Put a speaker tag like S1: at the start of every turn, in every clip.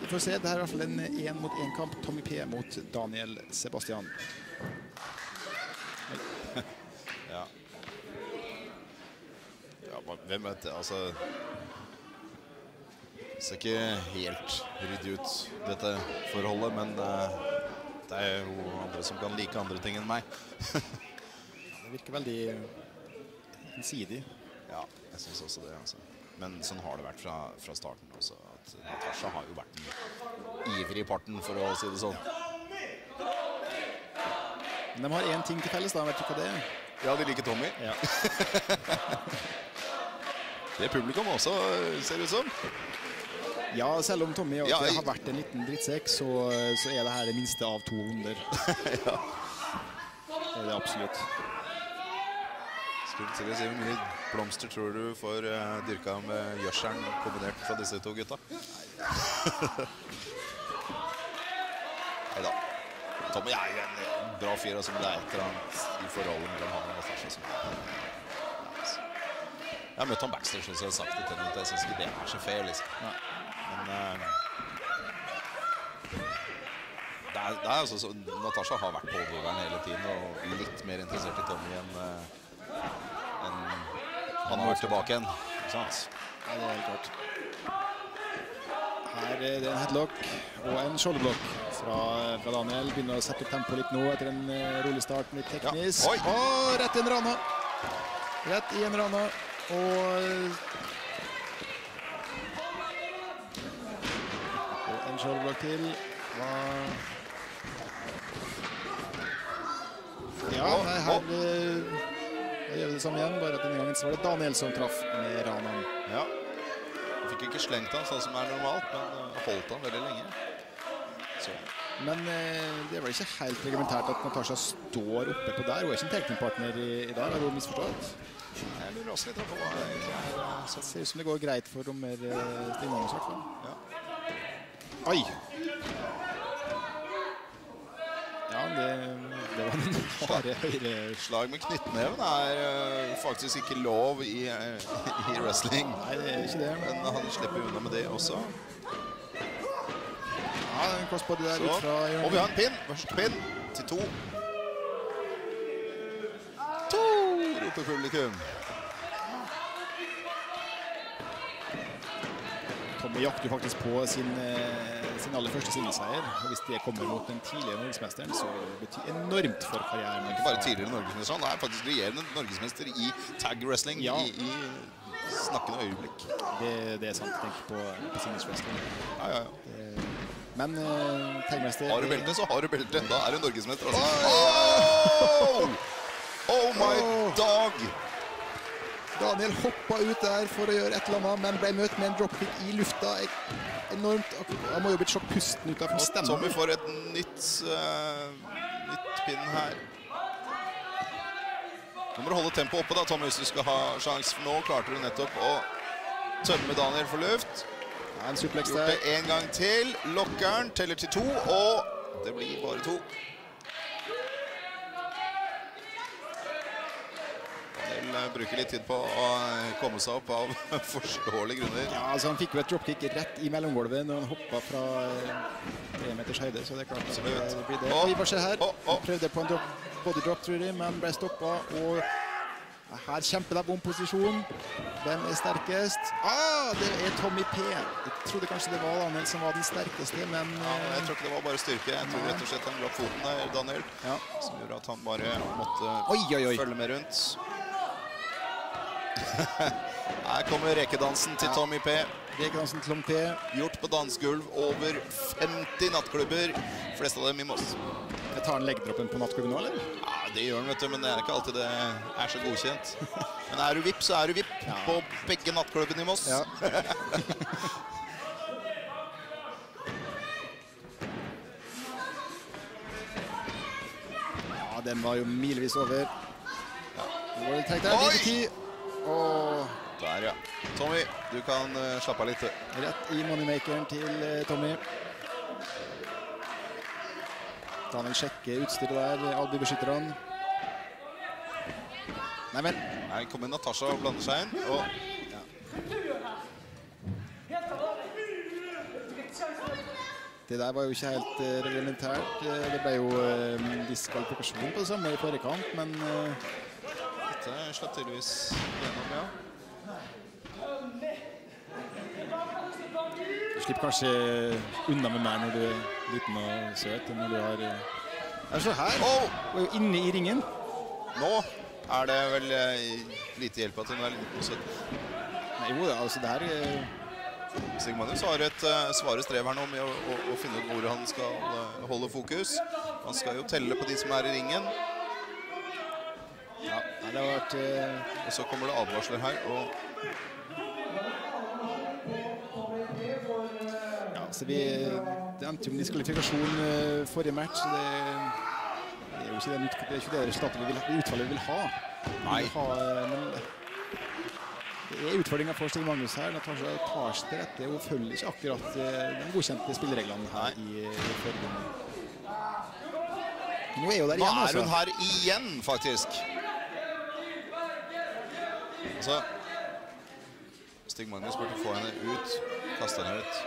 S1: Vi får se, det her er i hvert fall en 1-mot-1-kamp. Tommy P mot Daniel Sebastian.
S2: Ja. Ja, hvem vet det, altså... Det ser ikke helt ryddig ut, dette forholdet, men det er jo andre som kan like andre ting enn meg.
S1: Det virker veldig ensidig.
S2: Ja, jeg synes også det, altså. Men sånn har det vært fra starten også, at Natasha har jo vært den ivrig parten, for å si det sånn.
S1: Men de har en ting til felles da, vet du hva det er?
S2: Ja, de liker Tommy.
S1: Ja.
S2: Det publikum også, ser det ut som.
S1: Ja, selv om Tommy
S2: Ja,
S1: har vært en liten drittsekk, så er det her det minste av 2 onder.
S2: Ja.
S1: Det er det absolutt.
S2: Skulle til å si hvor mye blomster tror du får dyrka med gjørselen kombinert fra disse 2 gutta? Neida. Tommy er jo en bra fyr, altså, men det er et eller annet i forholdet mellom han og Natasha som jeg har møtt han backstage og sagt det til henne, at jeg synes ikke det er så fair, liksom.
S1: Ja.
S2: Men det er altså så Natasha har vært pådriveren hele tiden og litt mer interessert i Tommy enn han har vært tilbake igjen, ikke sant?
S1: Ja, det er helt klart. Her er det en headlock og en shoulderblokk fra Daniel. Begynner å sette opp tempo litt nå etter en rolig start, litt teknisk.
S2: Ja. Oi!
S1: Og rett i en rana. Rett i en rana. Og en shoulderblokk til. Ja, nei, her gjør vi det samme igjen, bare at denne gangen så var det Daniel som traff med ranen.
S2: Ja. Jeg fikk ikke slengt han sånn som er normalt, men holdt han veldig lenge. Så.
S1: Men det var ikke helt reglementært at Natasha står oppe på der. Hun er ikke en teknikpartner i dag, har hun misforstått?
S2: Jeg lurer også litt på hva det egentlig er.
S1: Så det ser ut som det går greit for Romer Stigmanes i hvert fall.
S2: Ja.
S1: Oi! Ja, det var en harde høyre...
S2: Slag med knyttneven er faktisk ikke lov i wrestling.
S1: Nei, det er ikke det.
S2: Men han slipper unna med det også.
S1: Ja, en crossbody der ut fra hjørnet.
S2: Og vi har en pin. Første pin til 2. 2 roper publikum.
S1: Tommy jakter faktisk på sin aller første singelseier. Og hvis det kommer mot den tidligere norgesmesteren, så vil det bety enormt for karrieren.
S2: Ikke bare tidligere norgesmester, han er faktisk regjerende norgesmester i tag wrestling,
S1: ja.
S2: i snakkende øyeblikk.
S1: Det er sant, tenk på singles wrestling.
S2: Ja.
S1: Men tagmester...
S2: Har du belte, så har du belte. Da er du norgesmester. Altså. Oh my dog!
S1: Daniel hoppet ut der for å gjøre et eller annet, men ble møtt med en dropkick i lufta. Enormt. Han må jo blitt sjokk pusten ut av stemmen.
S2: Tommy får et nytt pinn her. Nå må du holde tempoet oppe da, Tommy, hvis du skal ha sjans. For nå klarte du nettopp å tømme Daniel for luft.
S1: Ja, en suplex
S2: der. Gjort det en gang til. Lokkeren teller til 2, og det blir bare 2. Daniel bruker litt tid på å komme seg opp av forståelige grunner.
S1: Ja, altså han fikk jo et dropkick rett i mellomgolvet når han hoppet fra 3 meters høyde, så det er klart at det blir det. Vi får se her. Han prøvde på en bodydrop, tror jeg, men ble stoppet, og her kjemper de om posisjon. Hvem er sterkest? Det er Tommy P. Jeg trodde kanskje det var Daniel som var den sterkeste, men...
S2: jeg tror ikke det var bare styrke. Jeg tror rett og slett han glapp foten der, Daniel, som gjorde at han bare måtte følge med rundt. Her kommer rekedansen til Tommy P.
S1: Rekedansen til Tommy P.
S2: Gjort på dansgulv over 50 nattklubber. Flest av dem i Moss.
S1: Jeg tar en leggdroppen på nattklubben nå, eller?
S2: Ja, det gjør den, vet du, men det er ikke alltid det er så godkjent. Men er du vipp, så er du vipp på begge nattklubbene i Moss.
S1: Ja. Ja, den var jo milevis over. Nå var det tenkt der, 9-10.
S2: Der, ja. Tommy, du kan slappe av litt.
S1: Rett i moneymakeren til Tommy. Daniel sjekker utstyret der, albubeskytterne. Nei, men...
S2: Her kommer Natasha og blander seg inn, og...
S1: Det der var jo ikke helt reglementært. Det ble jo diskvalifikasjon på det samme i forrige kamp, men
S2: dette slapp tydeligvis gjennom, ja.
S1: Du slipper kanskje unna med meg når du er liten og søt, når du har... Så her, og jo inne i ringen.
S2: Nå det vel lite hjelp at hun liten og søt.
S1: Nei, jo, altså det her...
S2: Stig Magnus har et svare strev her nå med å finne ut hvor han skal holde fokus. Han skal jo telle på de som i ringen.
S1: Ja, det har vært...
S2: Og så kommer det advarsler her, og...
S1: Så det endte jo med diskvalifikasjon forrige match, så det er jo ikke det resultatet utfallet vi vil ha.
S2: Nei.
S1: Men det er utfordringen for Stig Magnus her. Natasha tar seg til rette og følger ikke akkurat de godkjente spillereglene her i forrige. Nå er jo der igjen,
S2: altså. Nå hun her igjen, faktisk. Altså, Stig Magnus burde få henne ut, kaste henne ut.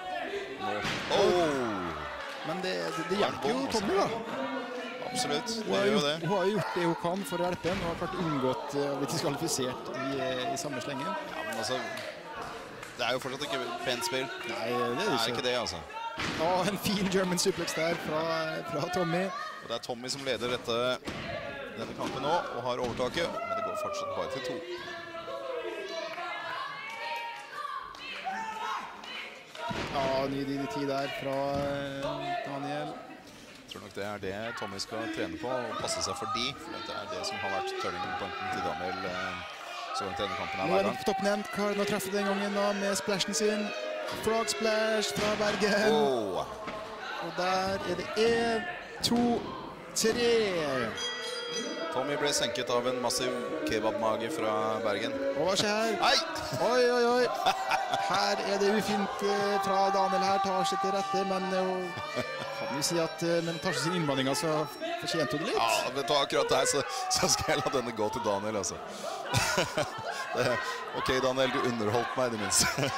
S1: Men det hjelper jo Tommy, da.
S2: Absolutt, det gjør jo det.
S1: Hun har gjort det hun kan for å hjelpe henne, og har klart unngått å bli diskvalifisert i samme slengen.
S2: Ja, men altså, det er jo fortsatt ikke pent spill.
S1: Nei, det er
S2: ikke det, altså.
S1: En fin German suplex der fra Tommy.
S2: Og det er Tommy som leder denne kampen nå, og har overtaket, men det går fortsatt bare til 2.
S1: Ja, ny DDT der fra Daniel.
S2: Jeg tror nok det det Tommy skal trene på, og passe seg for for det det som har vært turning pointen til Daniel så langt denne kampen
S1: hver gang. Nå på toppen igjen. Nå treffer den gangen da med splashen sin. Frog splash fra Bergen. Og der det 1, 2, 3.
S2: Tommy ble senket av en massiv kebabmage fra Bergen.
S1: Og hva skjer her?
S2: Hei!
S1: Oi. Her det ufint fra Daniel her, tar seg til rette, men kan vi si at men tar seg sin innblanding, så fortjente hun det litt.
S2: Ja, vet du, akkurat der så skal jeg la denne gå til Daniel, altså. Ok, Daniel, du underholdt meg, det minste.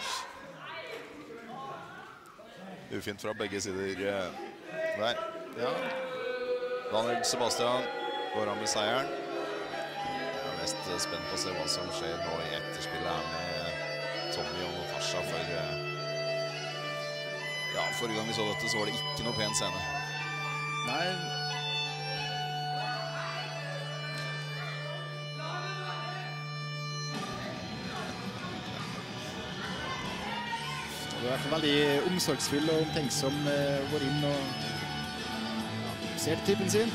S2: Ufint fra begge sider der. Ja. Daniel Sebastian går an med seieren. Jeg mest spent på å se hva som skjer nå i etterspillet her med Tommy og Natasha, for ja, forrige gang vi så dette så var det ikke noe pen scene.
S1: Nei. Det er i hvert fall veldig omsorgsfull og omtenksom, går inn og ser typen sin.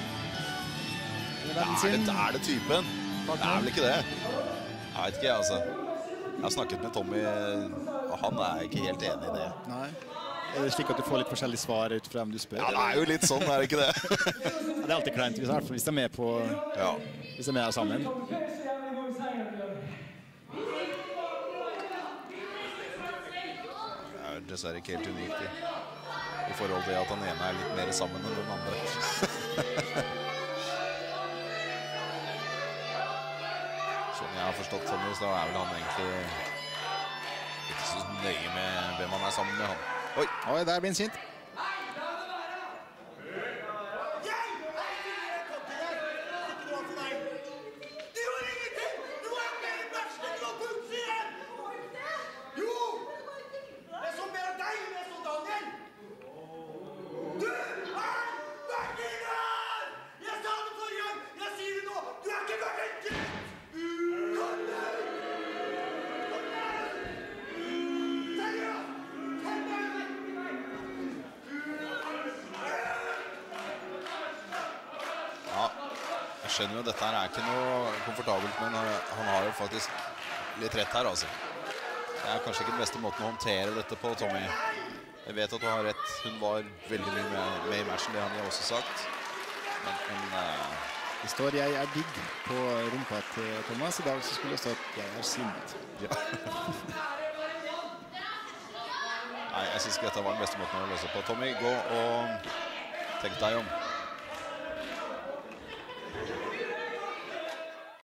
S2: Er det typen? Det vel ikke det. Jeg vet ikke, altså. Jeg har snakket med Tommy, og han ikke helt enig i det.
S1: Nei. Er det slik at du får litt forskjellige svar ut fra hvem du spør?
S2: Ja, det jo litt sånn, det ikke det?
S1: Ja, det alltid kleint, hvis de med på...
S2: Ja.
S1: Hvis de med sammen.
S2: Det dessverre ikke helt unikt i forhold til at han ene litt mer sammen enn den andre. Sånn jeg har forstått Tommy, så vel han egentlig ikke så nøye med hvem han sammen med han.
S1: Oi, der blir han sint.
S2: Jeg skjønner jo, dette her ikke noe komfortabelt, men han har jo faktisk litt rett her, altså. Det kanskje ikke den beste måten å håndtere dette på, Tommy. Jeg vet at du har rett. Hun var veldig mye med i matchen, det har han også sagt. Men
S1: det står 'jeg digg' på rumpa til Thomas. I dag så skulle det stå at 'jeg sint'.
S2: Ja. Nei, jeg synes ikke dette var den beste måten å løse på. Tommy, gå og tenk deg om.